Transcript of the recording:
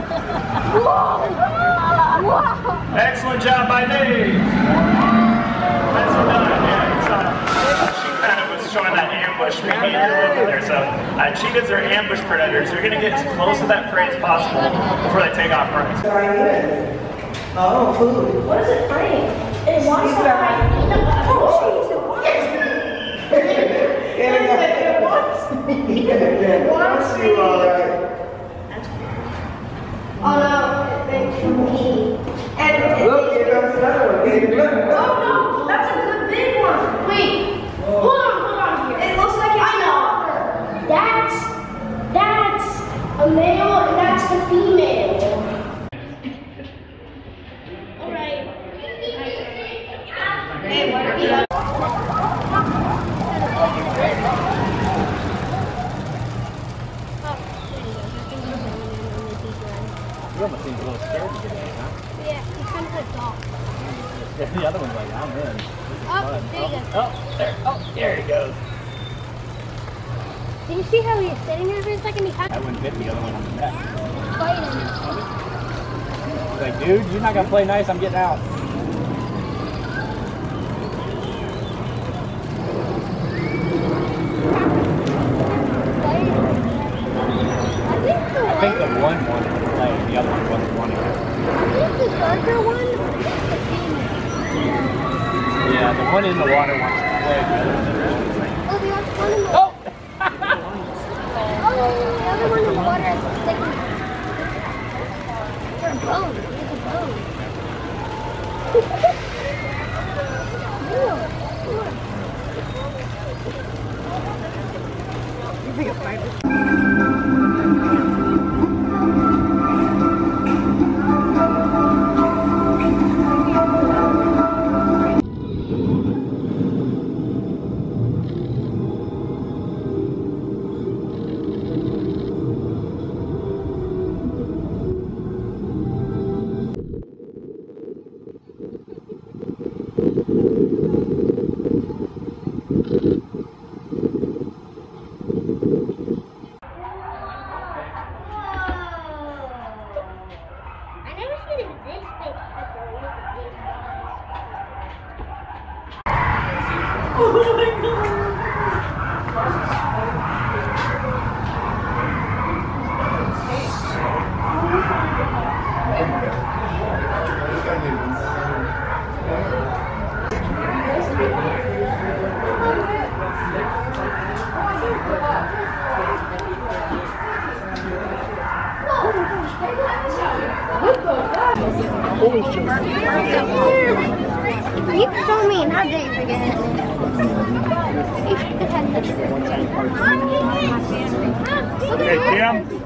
Excellent job by Dave. That's done. Yeah, she kind of was showing that ambush behavior over there. So cheetahs are ambush predators. They're going to get as close to that prey as possible before they take off running. Oh, food. What is it praying? It wants to fight. It wants to. Oh no, thank you. And look, here comes another one. oh no, that's a good big one. Wait, hold on here. It looks like it's That's a male and that's the female. Alright. Hey, what are you? You almost seems a little scared to get in, huh? Yeah, he's kind of a dog. The other one's like, I'm in. This is fun. There you go. There he goes. Did you see how he was sitting there for a second? He had I wouldn't hit the other one on the neck. fighting. He's like, dude, you're not going to play nice, I'm getting out. I think the one wanted to play, the other one wasn't wanting to. I think the darker one is the female. Yeah, the one in the water wants to play. Oh, the other one in the water. Oh! Oh, the other one in the water is like they're bones. It's a bone. You think it's nice? You show me and how did you forget it? Okay, Kim.